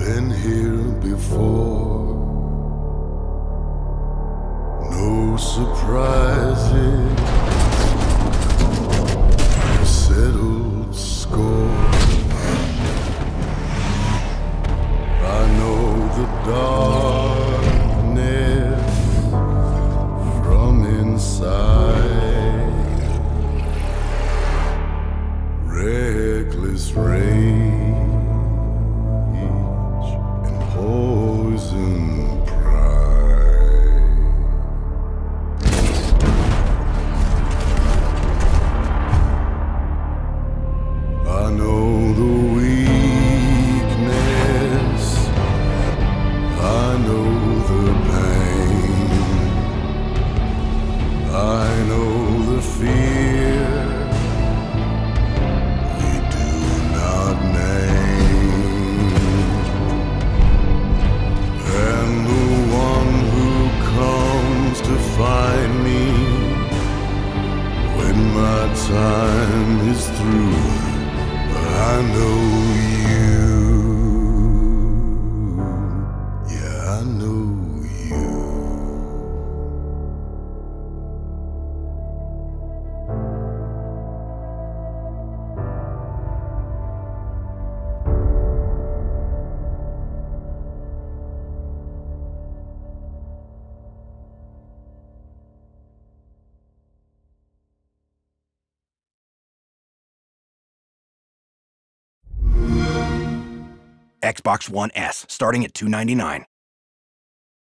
Been here before. No surprises. A settled score. I know the darkness from inside. Reckless rage and poison pride. I know the weakness, I know the pain, I know the fear we do not name, and the one who comes to find me when my time is through. I know you, yeah, I know you. Xbox One S, starting at $299.